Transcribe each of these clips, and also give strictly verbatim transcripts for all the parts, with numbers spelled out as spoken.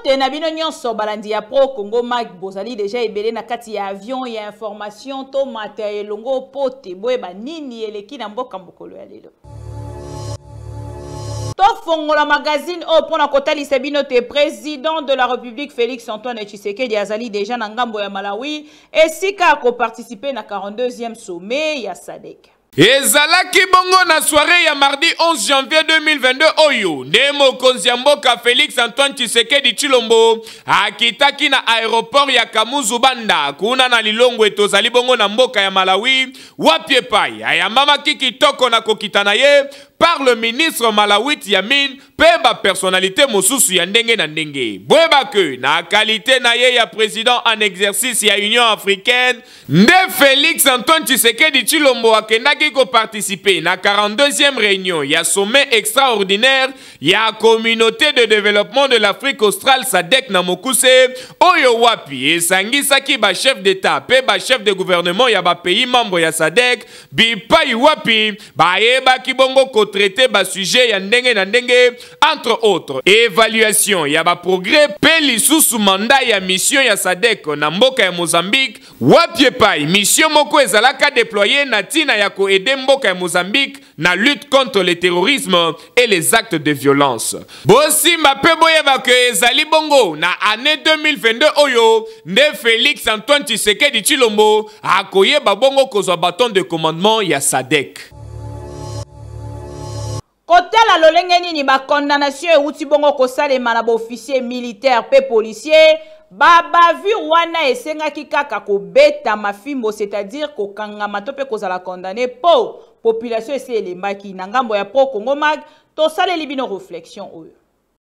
Écoutez, Nabino Nyonso balandi ya pro Congo Mag bozali déjà ebele na kati ya avion ya information to matériel longo pote boyeba nini eleki na mboka mbokolo ya lelo. Tofongola magazine au pona kotali sebino te président de la République Félix Antoine Tshisekedi azali déjà na ngambo ya Malawi et sika ko participer na quarante-deuxième sommet ya S A D C. Ezalaki bongo na soirée ya mardi onze janvier deux mille vingt-deux oyo nde mokonzi ya mboka Félix Antoine Tshisekedi Tshilombo akitaki na aéroport ya Kamuzu Banda kuna na lilongo etozali bongo na mboka ya Malawi wapi epai ayambamaki kitoko na kokitana ye par le ministre malawiti ya mine peba personnalité mosusu ya ndenge na ndenge. Bweba ke na qualité na ye ya président en exercice ya Union africaine, nde Félix Antoine Tshisekedi Tshilombo akendaki ko participer na quarante-deuxième réunion ya sommet extraordinaire ya communauté de développement de l'Afrique australe S A D C na Mokuse oyo wapi esangisaki ba chef d'état pe ba chef de gouvernement ya ba pays membre ya S A D C bipai wapi ba yeba kibongo ko traiter ba sujet ya ndenge na ndenge entre autres évaluation ya ba progrès pe lisusu mandat ya mission ya S A D C na mboka ya Mozambique wapi epai mission moko ezalaka déployer na tina ya ko aider mboka ya Mozambique na lutte contre le terrorisme et les actes de violence. Bosi mape boyeba ke ezali bongo na année deux mille vingt-deux oyo nde Félix Antoine Tshisekedi Tshilombo akoyeba bongo kozwa bâton de commandement ya S A D C. Kotala lolenge nini ba condamnation euti bongo kosalema na ba officier militaire pe policier ba bavure wana esengaki kaka kobeta mafimbo, c'est-à-dire kokangama to pe kozala condamné po population ese elembaki na ngambo ya pro Congo Mag to saleli bino réflexion oyo.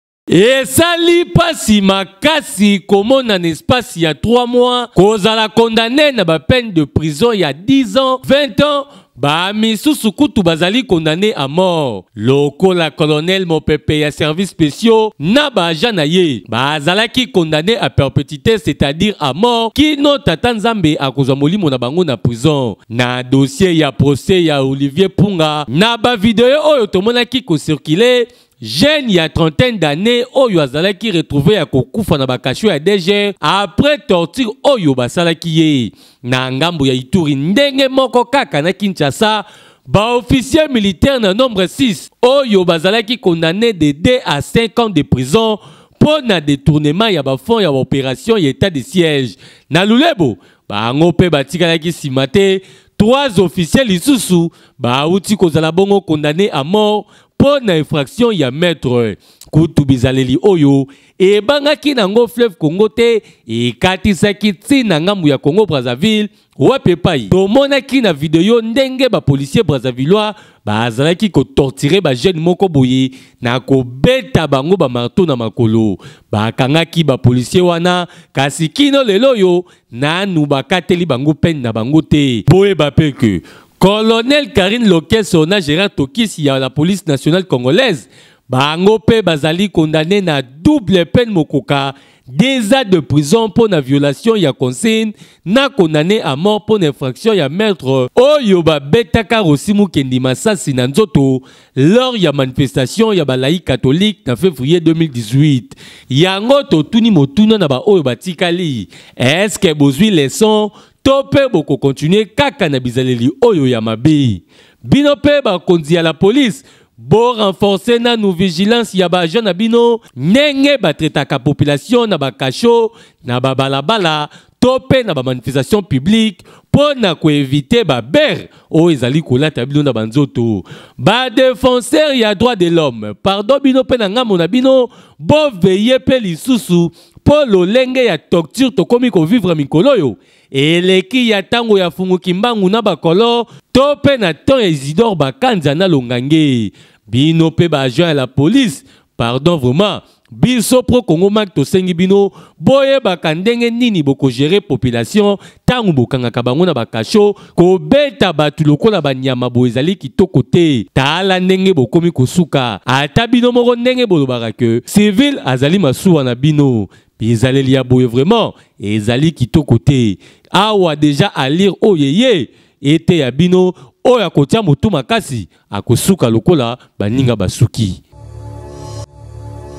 Et sali pasi makasi komona en espace il y a trois mois kozala condamné na ba peine de prison il y a dix ans, vingt ans. Ba misusu kutu bazali condamné à mort. Loko la colonel Mopepe ya services spéciaux na ba agent ye. Bazalaki condamné à perpétuité, c'est-à-dire à mort. Qui no tata Nzambe akozwa molimo na bango na prison. Na dossier ya procès ya Olivier Punga. Na ba vidéo oyo tomonaki ko circuler. Jeune il y a trentaine d'années, oyo azalaki retrouvé à kokufa na bakasho ya D G après torture oyo basalaki ye. Na ngambo ya Ituri ndenge moko kaka na Kinshasa, ba officier militaire na nombre six oyo bazalaki condamné de deux à cinq ans de prison pour na détournement ya ba fonds ya opération ya état de siège. Na Lulebo, ba ngope batikalaki simate, trois officiers lisusu ba uti kozala bongo condamné à mort pour na infraction ya maître kutu bizaleli oyo e bangaki nango fleuve Congo te e katisaki tina ngambu ya Congo Brazzaville wapi epai tomonaki na video ndenge ba policier brazzavillois bazalaki ko torturer ba jeune moko boye na ko beta bango ba marteau na makolo bakangaki ba policier wana kasi kino lelo yo nanu bakateli bango peine na bango te boye ba peke. Colonel Karine Lokesona gérant Tokis ya la police nationale congolaise bango pe bazali condamné na double peine mokoka deux ans de prison pour la violation ya consigne na condamné à mort pour infraction ya maître oyo ba betaka rosimu kendi masasi na nzoto lors ya manifestation ya balai catholique na février deux mille dix-huit. Yango totuni motuna na ba oyo batikali est-ce que bozwi leçon tope boko continuer kaka na bizaleli oyo ya mabe bino pe ba konzi ya la police bo renforcer na nou vigilance ya ba jeune bino nenge ba tretaka population na ba kasho na ba balabala tope na ba manifestation publique pour na ko éviter ba ber o ezali kolata bino na banzoto ba défenseur ya droit de l'homme pardon bino pe na ngamo na bino bo veiller pe lisusu pour lolenge ya torture to komi ko vivre mikolo yo eleki ya tango ya fungu kimbangu na bakolo tope na ton Isidore Bakanza na longange bino pe ba agent à la police pardon vraiment biso pro Congo Mag to sengi bino boye bakandenge nini boko gérer population tangu bokangaka bango na bakasho ko beta batu lokola banyama boezali kitoko te tala ndenge bokomi kosuka ata bino moko ndenge bolobaka ke civil azali masuwa na bino bizaleli ya boye vraiment ezali kitoko te awa déjà à lire oyeye ete ya bino oya kotia motu makasi akosuka lokola baninga basuki.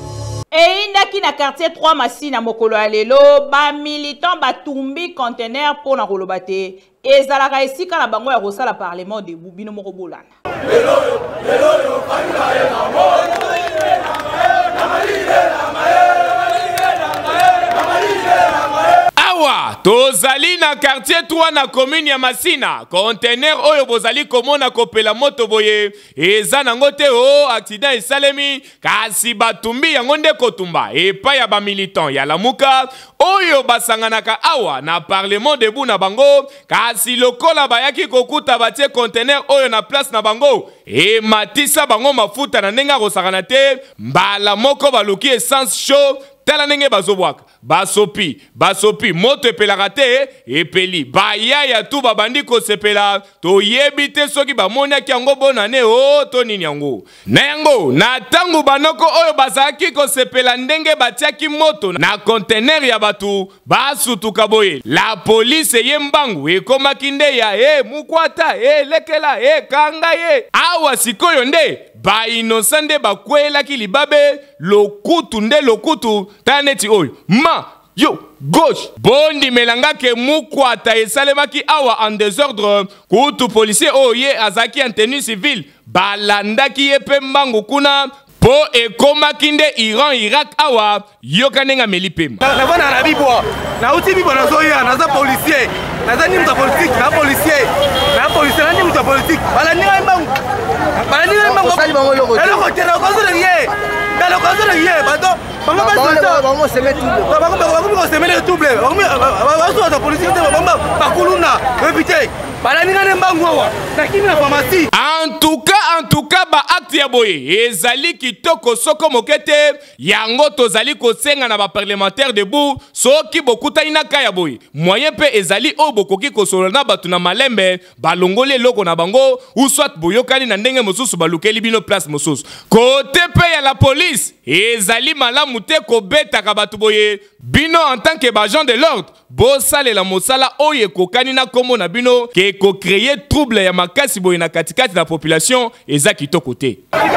eyindaki na quartier trois Masina mokolo ya lelo ba militant batumbi conteneur pour na koloba te ezalaka esika na bango ya kosala parlement de bino moko bolana awa tozali na quartier trois na commune ya Masina conteneur oyo bozali komona kopela moto boye eza nango te o accident esalemi kasi batumbi yango nde kotumba epa ya ba militant ya lamuka oyo basanganaka awa na parlement debout na bango kasi lokola bayaki kokuta batie conteneur oyo na place na bango e matisa bango mafuta na ndenge kosakana te mbala moko baluki essence chaud tala ndenge bazobwaka basopi basopi moto epelaka te epeli bayaya tu babandi kosepela toyebi te soki bamoniaki yango bonane o to nini yango na yango na ntango banoko oyo bazalaki kosepela ndenge batiaki moto na conteneur ya batu basutuka boye la police ye mbangu ekomaki nde ya e mukwata e lekela e kanga ye awa sikoyo nde ba innocent nde bakwelaki libabe lokutu nde lokutu tala neti oyo ma yo gauche bondi melanga ke mukwata esalemaki awa en désordre kutu policier oyo ye azaki en tenue civile balandaki ye pe mbangu kuna po ekomaki nde Iran Irak awa yoka ndenga meli pema na bana na bibwa na uti bibwa na zoya na za policier na za nimta politique na policier na policier na nimta politique bala ni mbangu bala ni mbangu sali bango yoko na ko tera ko zo ye na ko zo ye bato bango ba bango se met double bango bango se met double bango ba zo policier bango ba kuluna éviter bala ni mbangu wa na kimi na pharmacie en tout cas en tout cas ba acte ya boye ezali kitoko soko mokete yango tozali kosenga na ba parlementaire debout soki bokuta inaka ya boye moyen pe ezali o bokoki kosolo na batu na malembe balongole loko na bango ou soit boyokani na ndenge mosusu balukeli bino place mosusu kote pe ya la police ezali malamu te kobetaka batu boye bino en tant que agent de l'ordre bosale la mosala oye kokani na kombo na bino ke ko créer trouble ya makasi boye na katikati na population eza kitoko te.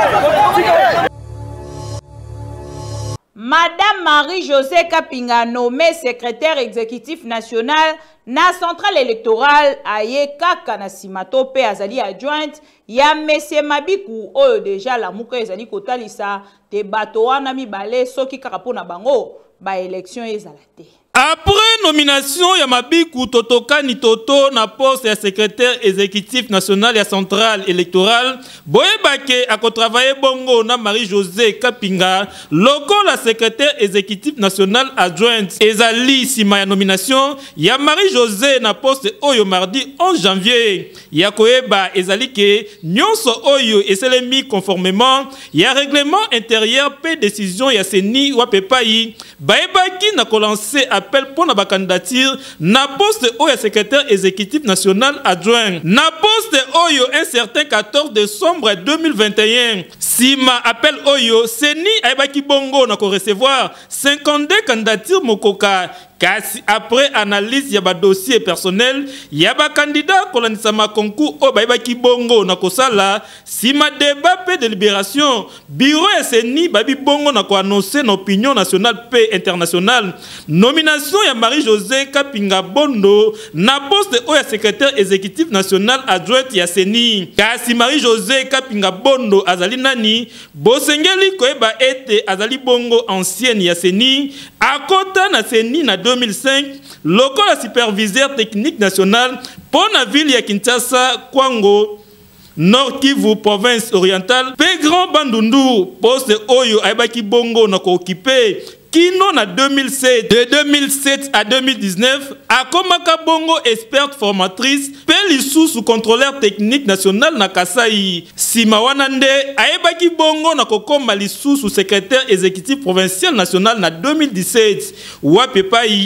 Madame Marie-Josée Kapinga, nommée secrétaire exécutif national na centrale électorale aye kaka na simato pe azali adjointe ya Monsieur Mabiku oyo déjà la muka ezali kotalisa te bato wana mibale soki kaka pona bango ba élection ezala te. Après nomination ya Mabiku Totokani Toto na poste ya secrétaire exécutif national ya centrale électorale boyebake ako travailler bongo na Marie-Josée Kapinga loko la secrétaire exécutif national adjointe ezali sima ya nomination ya Marie-Josée na poste oyo mardi onze janvier ya koyeba ezali ke nyonso oyo eselemi conformément ya règlement intérieur pe décision ya seni wa pepai bayebaki na kolancer appel pour la candidature na poste oyo secrétaire exécutif national adjoint na poste oyo un certain quatorze décembre deux mille vingt et un sima appel oyo seni ayebaki bongo na ko recevoir cinquante-deux candidatures mokoka kasi après analyse ya ba dossier personnel ya ba candidat kolanisa ma concours o bayebaki bongo na kosala sima débat pe délibération bureau ya seni babi bongo na ko annoncer na opinion nationale pe internationale nomination ya Marie-Josée Kapinga Bondo na poste oyo secrétaire exécutif national adjointe ya seni kasi Marie-Josée Kapinga Bondo azali nani bosengeli koyeba ete azali bongo ancienne ya seni akota na seni na deux mille cinq lokola superviseur technique national pour la ville ya Kinshasa Kwango Nord Kivu province orientale pe Grand Bandundu poste oyo ayebaki bongo na ko occuper kino na deux mille sept de deux mille sept à deux mille dix-neuf akomaka bongo experte formatrice pe lisusu contrôleur technique national na Kasai sima wana nde ayebaki bongo na kokoma lisusu secrétaire exécutif provincial national na deux mille dix-sept wapi pai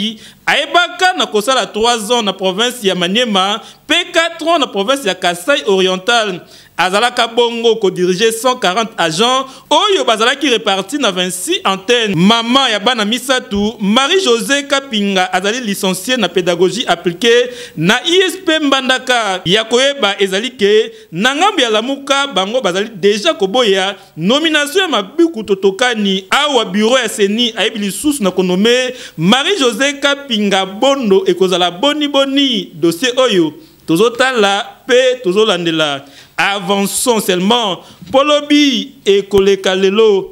Aebaka na kosala trois ans na province ya Maniema, P quatre ans na province ya Kasai Oriental. Azalaka bongo ko diriger cent quarante agents, oyo bazalaki répartis na vingt-six antennes. Maman ya bana misatu, Marie-Josée Kapinga azali licenciée na pédagogie appliquée na I S P Mbandaka. Ya koyeba ezali ke na ngambi ya lamuka bango bazali déjà koboya nomination ya mabiku totokani awa bureau ya Seni ayebi lisusu na konome Marie-Josée Kapinga bondo ekozala boni boni dossier oyo tozotala pe tozolandela. Avançons seulement. Polobi et Kolekalelo.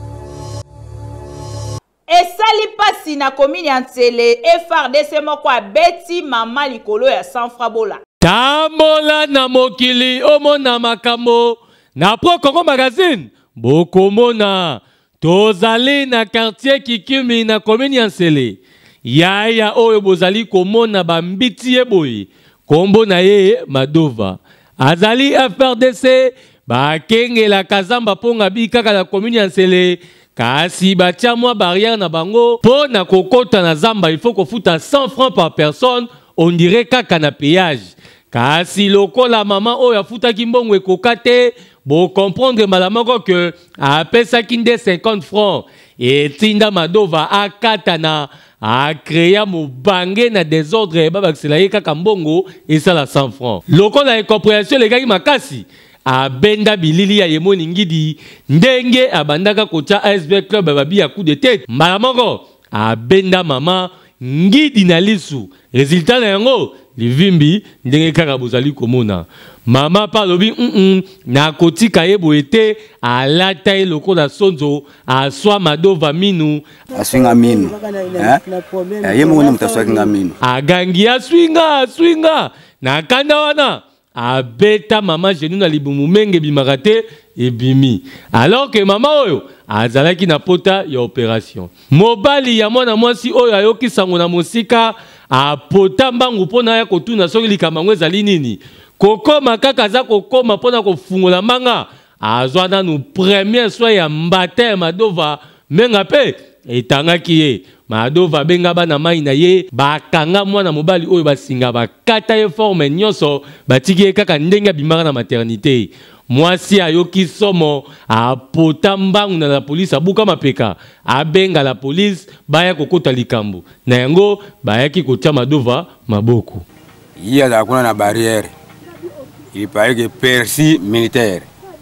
Esali pasi na komini Antsele F R D C moko abeti mama likolo ya Sanfrabola. Tambola na mokili omona makambo na Pro Congo Magazine. Bokomona tozali na quartier Kikimi na komini Antsele. Yaya oyo bozali komona bambiti eboyi. Kombo na ye Madova. Azali F R D C ba kenge la kazamba ponga bi kaka la commune Antsele kasi batia mwa barrière na bango po na kokota na zamba il faut kofuta cent francs par personne on dirait kaka na péage kasi lokola maman oyo afuta kimbongo ekokate bo comprendre malamoko que a pesa kinde cinquante francs et tinda Madova akata na a créé mon bangé na désordre et baba c'est là kaka mbongo et ça la cent francs loko la incompréhension les gars makasi a benda bilili ya yemoni ngidi ndenge abandaka kocha A S B club babi ya coup de tête malamoko a benda mama ngidi na lisu résultat na yango livimbi ndenge kaka bozali komona mama palobi mm -mm, na kotika yebo ete alata ye loko na sonzo aswa Madova minu aswinga minu eh ye mungu mutaswinga minu agangi aswinga aswinga na kanda wana abeta mama genou na libumu menge bimakate ebimi alors que mama oyo azalaki na pota ya opération mobali ya mwana mwasi oyo ayoki sango na mosika apota mbangu pona ya kotuna soki likambango ezali nini kokoma kaka za kokoma pona kofungola manga azwa nanu premier soir ya mbate Madova menga pe etangaki ye Madova benga bana mai na ye bakanga mwana mobali oyo basinga bakata ye forme nyonso batiki ye kaka ndenge bimaka na maternité mwasi ayoki somo apota mbangu na la police abuka mapeka abenga la police baya kokota likambo na yango bayaki kotia Madova maboko iya za kuna na barrière il paraît que persi militaire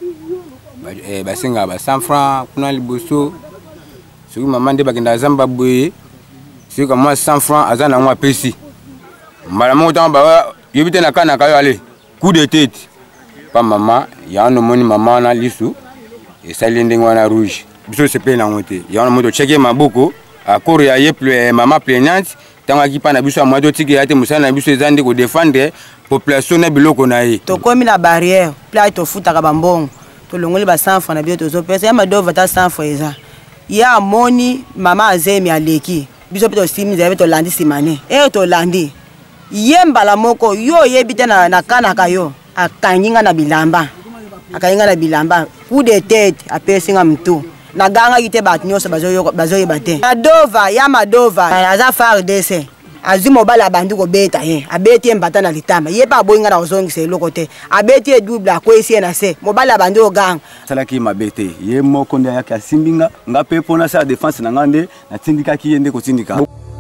ba eh, basinga ba cent francs kuna liboso soki maman de bakenda zamba boye soki kama cent francs azana ngwa persi mbala mo tamba ba yebite na kana kayo ale coup de tête pa maman ya no moni maman na lisu et salinde ngwana rouge biso se pe na ngote ya no moto checker maboko akoro ya ye plus maman plaignante tanga ki pa na biso amado tiki ya te musana na biso ezande ko défendre population na biloko na ye to komi na barrière pla to futa ka bambongo to longoli ba cent francs na bio to zo pesa ya Madova ta cent francs eza ya moni mama azemi aleki biso pe to simi za to landi simane e to landi yemba la moko yo yebite na na kana kayo akanyinga na bilamba akanyinga na bilamba coup de tête apesinga mtu na ganga yite bat nyoso bazo bazo yebate Madova ya Madova aza F R D C azimo bala bandi ko beta ye abeti mbata na litama ye pa boyinga na ozongise lokote abeti double akwesi na se mobala bandi oganga salaki mabete ye moko ndia yake asimbinga nga pepo na sa défense na ngande na tindika ki yende ko tindika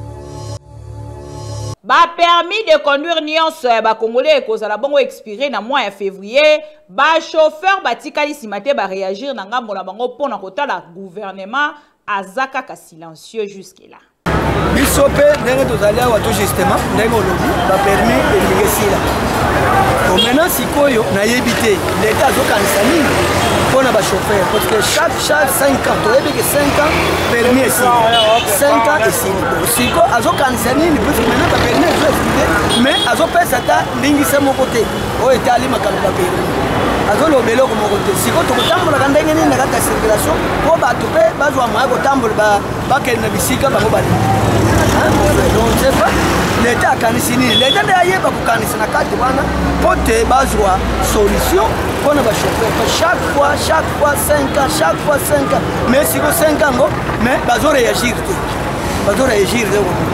ba permis de conduire nyonso ya ba congolais ekozala bongo expiré na mois ya février ba chauffeur batikali simate ba réagir na ngambo na bango pona kotala gouvernement azaka ka silencieux jusque là biso pe ndenge tozali awa to justement ndenge olobi ba permis elingi esila maintenant sikoyo nayebi te leta azokanisa nini mpona bachauffeur parce que chaque chaque cinq ans toyebi ke cinq ans permis esili cinq ans esili siko azokanisa nini puisque maintenant ba permis ezo esili mais azopesa ata ndingisa moko te oyo etali makambo ba permis azolobela eloko moko te siko tokotambolaka ndenge nini na kati ya circulation mpo bato mpe bazwa moya kotambola bakende na bisika bango balingi donc c'est pas l'État akanisi nini l'État nde ayeba kokanisa na kati wana mpo te bazwa solution mpona bachauffeur chaque fois chaque fois cinq ans chaque fois cinq ans mais siko cinq ans ngo mais bazoréagir te bazoréagir te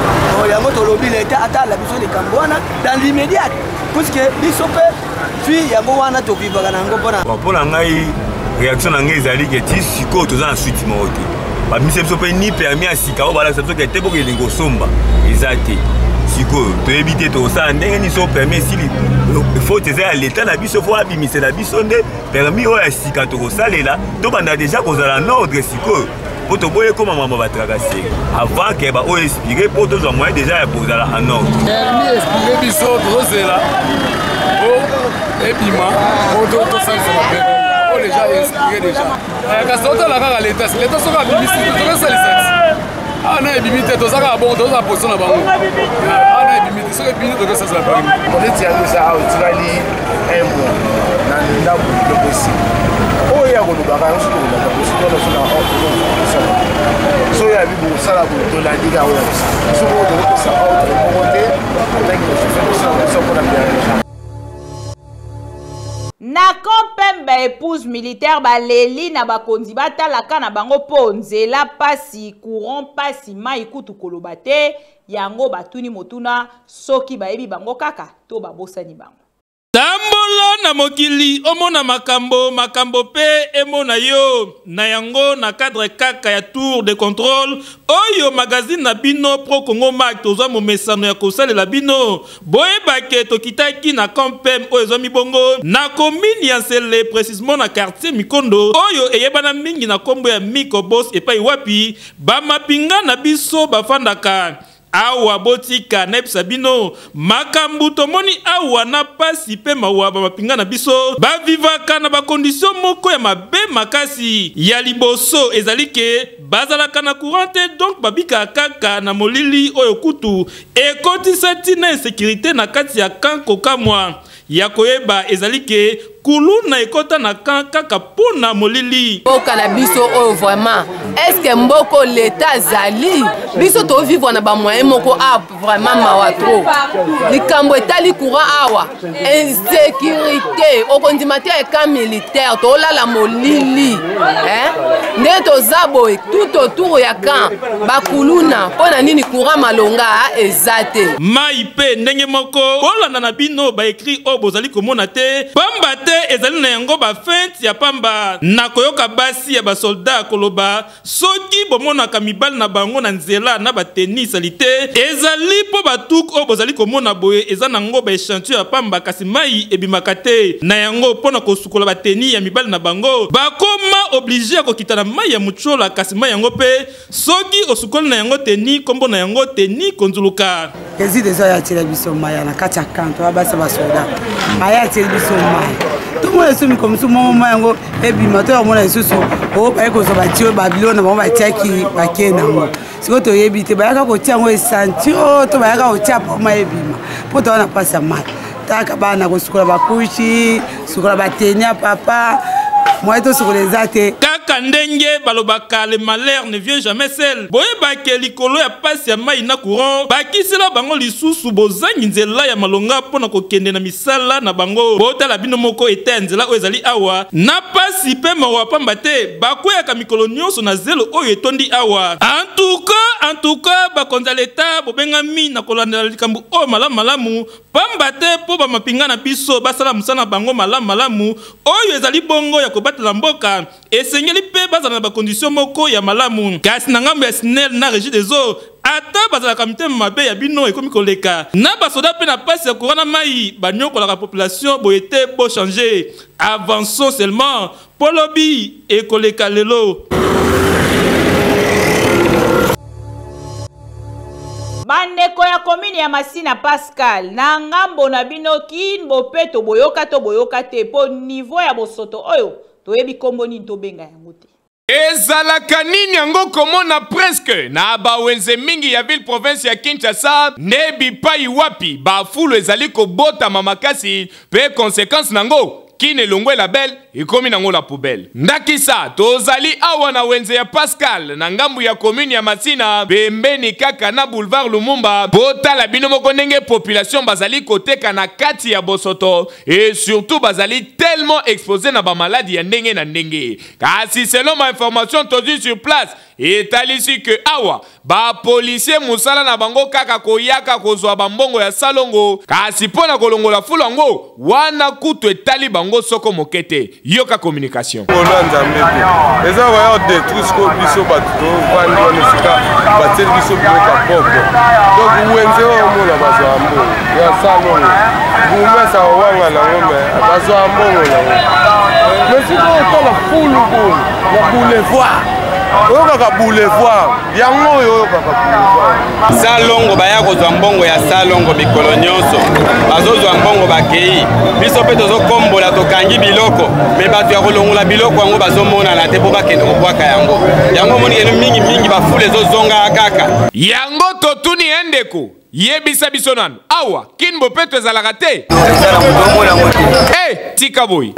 yango tolobi l'État atala biso de Kambwana dans l'immédiat puisque biso pe puis yango wana to vivaka nango pona pona ngai réaction na ngai ezali ke ti siko toza na suite moko te bamise biso pe ni permis asika o balakisa biso ke te boke elingi osomba eza te sikoyo toyebi te tosala ndenge nini so permis esili faute eza ya l'État na biso fo abimisela biso nde permis oyo ya sika tokosalela tobanda deja kozala na ordre sikoyo po toboye koma mama batrakase avant ke baoyo expire po tozwa moyen deja ya kozala en ordre permis expire biso tozozela po ebima po tosalisa bapermis po deja expire deja kasi otala kaka l'État l'État soki abimisi tokosalisa ti ana ebimi te tozaka bongo toza position na bango ana ebimi te soki ebimi tokosalisa bapermis koleti yango eza awa etikali un mois na ndambo lilokosi oyo ya kolobaka yango soki kolobaka positona sona so ya bibo kosala tolandika oyo soki oyo tokopesa ordre moko te atangi nosofe kosala kosa mpona péage na kompembe épouse militaire baleli na bakonzi batalaka na bango po nzela pasi courant pasi mai kutu koloba te yango batuni motuna soki bayebi bango kaka to babosani bango tambola na mokili omona makambo makambo pe emona yo na yango na cadre kaka ya tour de contrôle oyo magazine na bino pro Congo Mac tozwa momesano ya kosalela bino boyebake tokitaki na campem oyo ezwami bongo na commune ya Nsele précisément na quartier Mikondo oyo eyebana mingi na kombo ya Miko Boss epai wapi bamapinga na biso bafandaka awa botika nepsa bino makambu tomoni awa na pasi pe mawa bamapinga na biso bavivaka na bakondisyon moko ya mabe makasi ya liboso ezalike bazalaka na courante donc babika kaka na molili oyo kutu ekotisa tina insécurité na kati ya kanko kamwa ya koyeba ezalike kuluna ekota na kan kaka pona molili boka na biso oyo vraiment est-ce que mboko l'état zali biso to vivre na ba moyen moko a vraiment mawa trop likambo etali courant awa insécurité okondimate ya camp militaire to la molili hein nde to zabo tout autour ya camp bakuluna pona nini courant malonga ezate mai pe ndenge moko kolanda na bino ba écrit o bozali komona te pamba te ezali na yango ba fente ya pamba na koyoka basi ya basolda koloba soki bomonaka mibali na bango na nzela na bateni salite ezali po batuk o bozali komona boye eza nango ba échantillon ya pamba kasi mai ebimaka te na yango pona kosukola bateni ya mibali na bango bakoma obligé ya kokita na mai ya muchola kasi mai yango pe soki osukoli na yango teni kombo na yango teni konzuluka ezi deja ya tira biso mai na kati ya kanto abasa basolda mai ya tira biso mai tout le monde comme ça moi yango ebima to yamona isusu o ba ko so ba tio babilona ba ba tiaki ba kena ngo siko to yebite ba yaka ko tia ngo esanti o to ba yaka ko tia po ma ebima po to na pasa mai taka bana ko sukula ba kushi sukula ba tenya papa moi to sukula ezate kaka ndenge balobaka le malheur ne vient jamais seul boyebake likolo ya pasi ya mai na courant bakisela bango lisusu bozangi nzela ya malonga pona kokende na misala na bango botala bino moko ete nzela oyo ezali awa na pasi pe mawa pamba te bakweyaka mikolo nyonso na zelo oyo etondi awa en tout cas en tout cas bakonza leta bobengami na kolandela likambo oyo malamu malamu pamba te po bamapinga na biso basala musana bango malamu malamu oyo ezali bongo ya kobatela mboka esengeli pe bazala na bakondisyon moko ya malamu kasi na ngambo ya Snel na Régie des Eaux ata bazalaka mitema mabe ya bino ekomi koleka na basoda pe na pasi ya courant na mai banyokolaka population boye te bo changer avançons seulement polobi ekoleka lelo bandeko ya komini ya Masina Pascal na ngambo na bino kin bopeto boyoka to boyoka te po niveau ya bosoto oyo toyebi kombo nini tobenga yango te ezalaka nini yango komona presque na bawenze mingi ya ville province ya Kinshasa ne bipai wapi bafulu ezali kobotama makasi pe conséquence nango kine longwe la belle ikomi nango la poubelle ndakisa tozali awa na wenze ya Pascal na ngambu ya commune ya Masina pembeni kaka na boulevard Lumumba botala bino moko ndenge population bazali koteka na kati ya bosoto et surtout bazali tellement exposé na ba maladie ya ndenge na ndenge kasi selon ma information tozi sur place etalisi ke awa ba policier musala na bango kaka koyaka kozwa bambongo ya salongo kasi pona kolongola fulango wana kutu etali bango soko mokete yoka communication eza waya détruire ko biso bato vandi wana sika bateli biso biloka poko donc wenze omona bazwa mbongo ya salongo bumesa wanga nango me bazwa mbongo nango mais siko otola fulu bulu ya boulevard oyo kaka boulevard yango oyo kaka boulevard salongo baya kozwa mbongo ya salongo mikolo nyonso bazozwa mbongo bakei biso mpe tozokombola tokangi biloko me bato ya kolongola biloko yango bazomonana te mpo bakende kobwaka yango yango omoni eno mingi mingi bafule ezozonga kaka yango totuni endeko yebisa biso nanu awa Kin Bopeto ezalaka te eh tika boy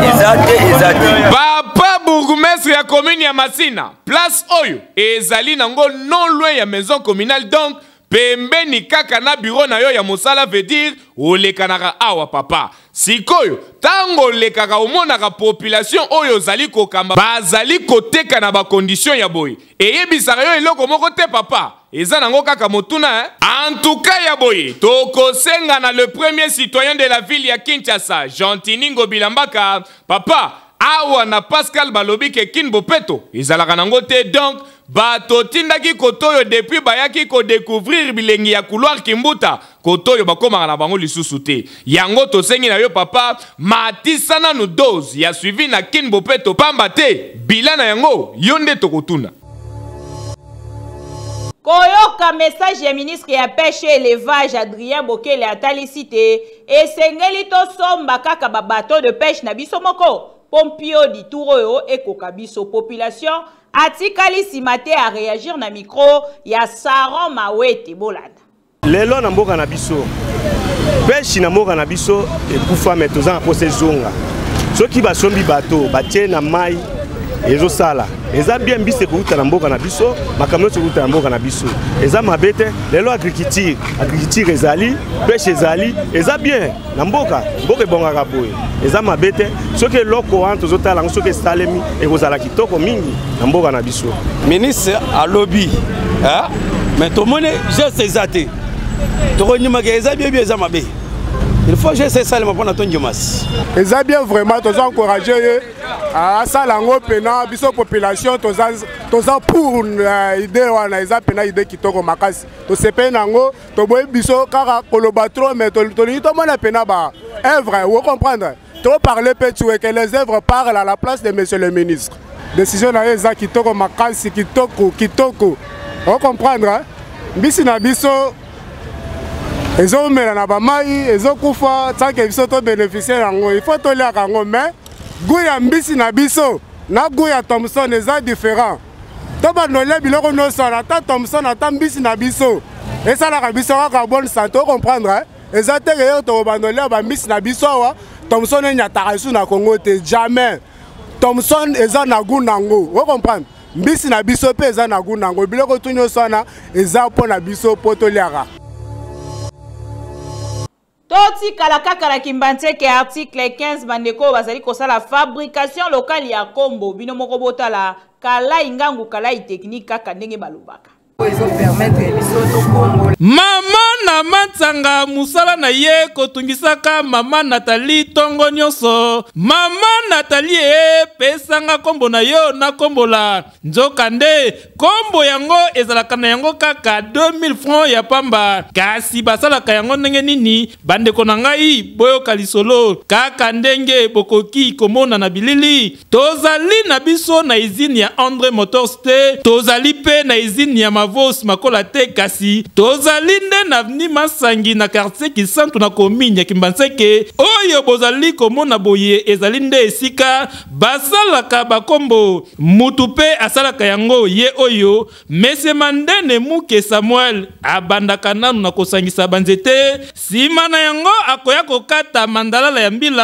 papa bourgmestre ya commune ya Masina place oyo ezali nango non loin ya maison communale donc pembeni kaka na bureau na yo ya mosala veut dire olekanaka awa papa sikoyo tango olekaka omonaka population oyo zali kokamba bazali koteka na ba condition ya boy eyebisaka yo eloko moko te papa eza nango kaka motuna hein? En tout cas ya boy tokosenga na le premier citoyen de la ville ya Kinshasa Gentilningo Bilambaka papa awa na Pascal balobi ke Kin Bopeto ezalaka nango te donc bato tindaki kotoyo depuis bayaki ko découvrir bilengi ya couloir Kimbuta kotoyo bakomaka na bango lisusu te yango tosengi na yo papa matisana no dose ya suivi na Kin Bopeto pamba te bilana yango yonde tokotuna koyoka message ya ministre ya pêche et élevage Adrien Bokele atalisi te esengeli tosomba kaka ba bateau de pêche na biso moko pompio di touro ekoka biso population atikali simate a réagir na micro ya Saron Mawete bolanda lelo na mboka na biso pêche na mboka na biso ekufa metoza na pose zonga soki basombi bateau batie na mai ezo sala eza bien mbise kuuta na mboka na biso makamyo kuuta na mboka na biso eza mabete lelo agriculture agriculture ezali pêche ezali eza bien na mboka mboka ebongaka boye eza mabete soki loko wan tozotala soki salemi ekozala kitoko mingi na mboka na biso ministre alobi hein mais tomone geste eza te tokonyimaka eza bien bien eza mabe il faut que je ça le mapona ton Jomas. Eza bien vraiment tous encourager à ça lango pena biso population tous tous pour idée wana eza pena idée kitoko makasi. To sepe nango to boy biso kaka koloba trop mais to to to mona pena ba œuvre vous comprendre. Trop parler peut tuer que les œuvres parlent à la place de monsieur le ministre. Décision na eza kitoko makasi kitoko kitoko. Vous comprendre bisi na biso ezo mela na bamai ezo kufa tanke biso to bénéficier yango il faut to lia kango mais guya mbisi na biso na guya Thomson eza différent to banole biloko no sala ta Thomson ata mbisi na biso esala ka biso ka bonne santé comprendre eza te que to banole ba mbisi na biso wa Thomson enyata su na Congo te jamais Thomson eza na gu nango vous comprendre mbisi na biso pe eza na gu nango biloko tunyo sana eza po na biso poto liaka Toti kalakaka la kimbanteke article quinze bandeko bazali kosala fabrication locale ya kombo bino moko botala kala ingangu kala technique kaka ndenge balubaka Mama na matsanga musala na ye kotungisaka mama Nathalie tongo nyonso. Mama Nathalie pesanga kombo na yo na kombola. Nzokande kombo yango ezalaka na yango kaka deux mille francs ya pamba. Kasi basalaka yango ndenge nini bandeko na ngai boyoka lisolo kaka ndenge bokoki komona na bilili. Tozali na biso na izini ya André Motors te. Tozali pe na izini ya Mavos makola te kasi tozali nde na ni masangi na quartier Kisantu na commune ya Kimbanseke oyo bozali komona boye ezali nde esika basalaka bakombo mutu pe asalaka yango ye oyo Monsieur Mandene Muke Samuel abandaka nanu na kosangisa banzete sima na yango akoya kokata mandalala ya mbila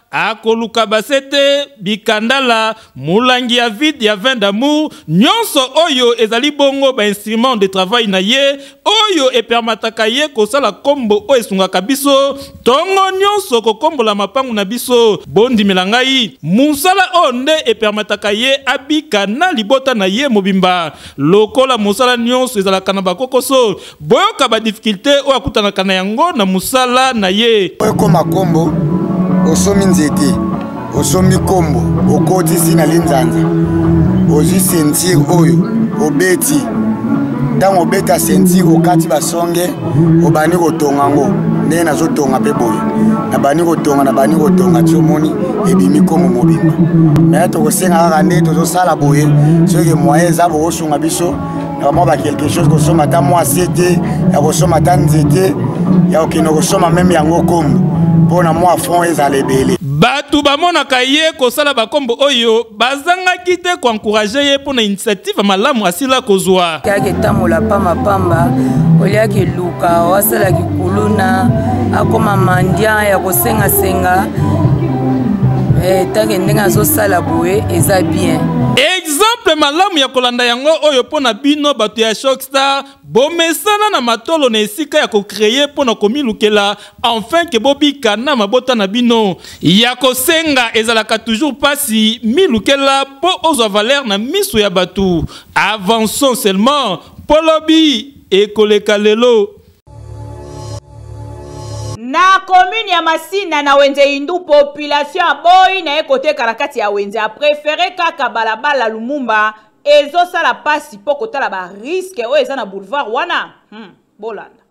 akoluka basete bikandala mulangi ya vide ya vin d'amour nyonso oyo ezali bongo ba instrument de travail na ye oyo epermataka ye kosala kombo oyo esungaka biso tongo nyonso kokombola mapangu na biso bondimela ngai musala onde epermataka ye abika na libota na ye mobimba lokola musala nyonso ezalaka na bakokoso boyoka ba difficulté oyo akutanaka na yango na musala na ye okoma kombo osomi nzete osomi kombo okotisi na linzanza ozwi sentir oyo obeti ntango obeta sentir okati basonge obani kotonga ngo ndenge nazotonga mpe boye nabani kotonga nabani kotonga ti omoni ebimi kombo mobimba me tokosenga kaka nde tozosala boye soki moyen eza bokosunga biso na bamwa bakelke chose kosoma ata mwasi te ya kosoma ata nzete ya kokende kosoma meme yango kombo mpo na mwa fond ezala ebele batu bamonaka ye kosala bakombo oyo bazangaki te koankuraje ye mpo na initiative malamu asila kozwa kaka etambola pambapamba oliaki luka wasalaki kuluna akoma mandia ya kosengasenga tanke ndenge azosala boye eza bien exemple malamu ya kolanda yango oyo mpo na bino bato ya Shockstar bomesana na matolo na esika ya kokreye mpo na komilukela enfin ke bobika na mabota na bino ya kosenga ezalaka toujours pasi milukela mpo ozwa valeur na miso ya bato avançons seulement polobi ekoleka lelo na commune ya Masina na wenze Hindu population aboyi na ekote karakati ya wenze a préféré kaka balabala Lumumba ezo sala pasi poko tala ba risque o eza na boulevard wana hmm, bolanda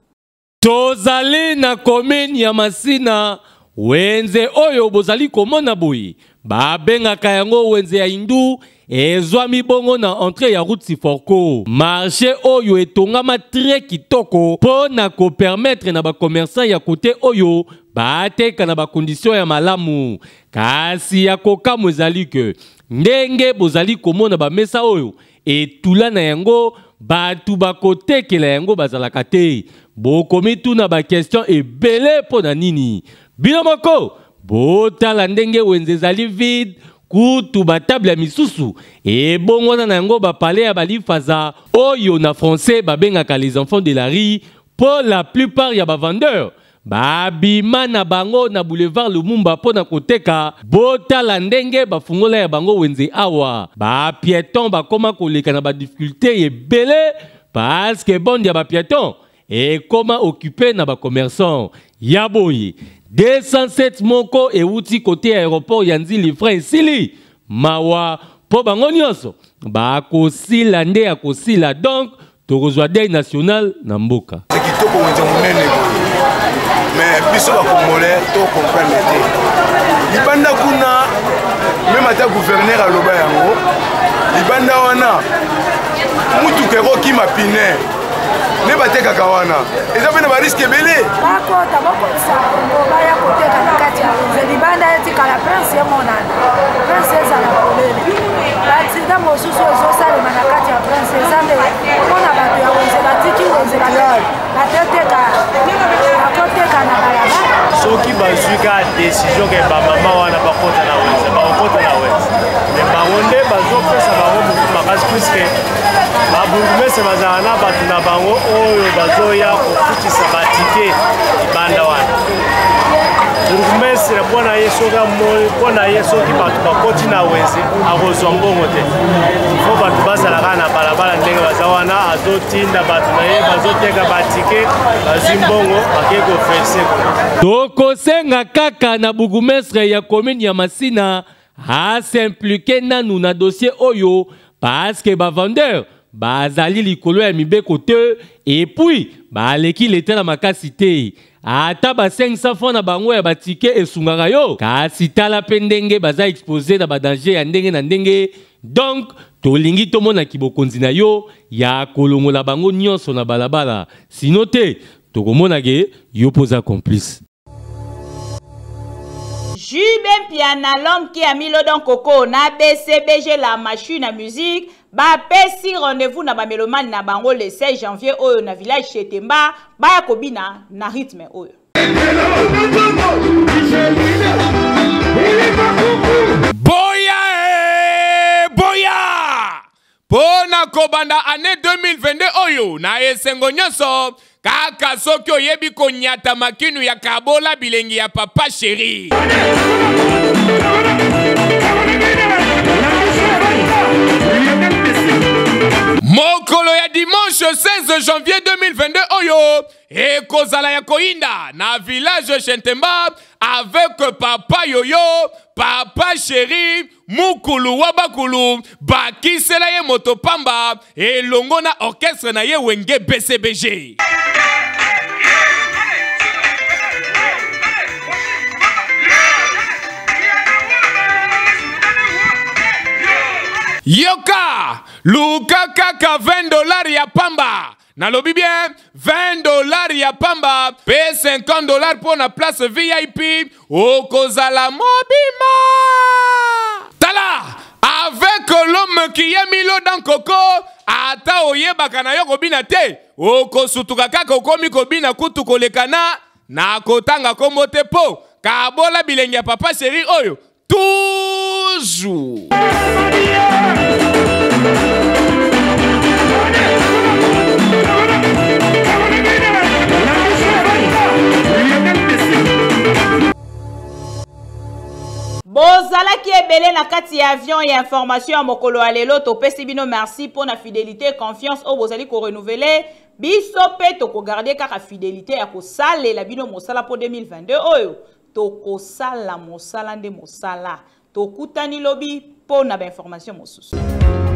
tozali na commune ya Masina wenze oyo bozali komona boyi babengaka yango wenze ya Hindu ezwami bongo na entrée ya route Siforko marché oyo etongama très kitoko po na ko permettre na ba commerçant ya côté oyo bateka na ba condition ya malamu kasi ya kokamu ezali ke ndenge bozali komona ba mesa oyo etula na yango batu bakotekela yango bazalaka te bokomi tuna ba question ebele po na nini bino moko botala ndenge wenze ezali vide kutu batable ya misusu e bongwana na yango bapale ya balifaza oyo na français babengaka les enfants de la rue pour la plupart ya bavendeur babima na bango na boulevard Lumumba po na koteka botala ndenge bafungola ya bango wenze awa ba piéton bakoma koleka na ba difficulté ebele parce que bande ya ba piéton e koma occupé na ba commerçant ya boye deux cent sept moko e wuti côté aéroport Yanzili frère Sili mawa po bango nyonso ba kosila nde ya kosila donc tokozwa deuil national na mboka kitoko wenza munene mais biso ba congolais to comprendre te libanda kuna même ata gouverneur aloba yango libanda wana mutu kero ki mapine ne batekaka wana eza mpe na bariske ebele bakota bakolisa kongo baya koteka na kati ya wenze libanda etikala prince emonana prince ezala polele baksida mosusu ezosalema na kati ya prince eza nde omona bato ya wenze batiki wenze bateteka bakoteka na balabala soki bazwi ka décision ke bamama wana bakota na wenze bakokota na wenze me bango nde bazopesa bango moku makasi puiske baburgumese bazala na bato na bango oyo bazoya kofutisa batike libanda wana burgumese mpona ye soki amoi mpona ye soki bato bakoti na wenze akozwa mbongo te fo bato bazalaka na balabala ndenge baza wana azotinda bato na ye bazoteka batike bazwi mbongo akei koferse tokosenga kaka na burgumestre ya commune ya Masina asimplike nanu na dossier oyo parce que bavendeur bazali likolo ya mibeko te et puis baleki leta na makasi te ata ba cinq cents francs na bango ya batike esungaka yo kasi tala pe ndenge baza exposé na badanger ya ndenge na ndenge donc tolingi tomona kibokonzi na yo ya kolongola bango nyonso na balabala sino te tokomonake yo poza complice Jubin Piana, l'homme qui a mis le don coco, na B C B G la machine à musique, ba pesi rendez-vous na ba mélomane na bango le seize janvier oyo na village Chetemba, ba yakobina na rythme oyo. Boya e boya pona kobanda année deux mille vingt-deux oyo na esengo nyonso kaka soki oyebi konyata makinu ya kabola bilengi ya papa chéri. Mokolo ya dimanche seize janvier deux mille vingt-deux oyo e kozala ya koinda na village Chentemba avec papa yoyo, papa chéri, mukulu wabakulu, bakisela ye motopamba et longo na orchestre na ye wenge B C B G. Yoka, luka kaka vingt dollars ya pamba. Nalobi bien, vingt dollars ya pamba, paye cinquante dollars pour la place V I P, au Kozala Mobima. Tala, avec l'homme qui a mis l'eau dans Coco, ata oyeba kana yo kobina te, oko sutuka kaka okomi kobina kutu kolekana, na kotanga kombo te po, kabola bilengi ya papa chéri oyo, toujours. Bozalaki ebele na kati ya avion et information à mokolo alelo to pesi bino merci pour la fidélité et confiance au bozali ko renouveler biso pe to ko garder kaka fidélité ya ko sale la bino mosala pour deux mille vingt-deux oyo to ko sala mosala nde mosala to kutani lobi pour na ba information mosusu.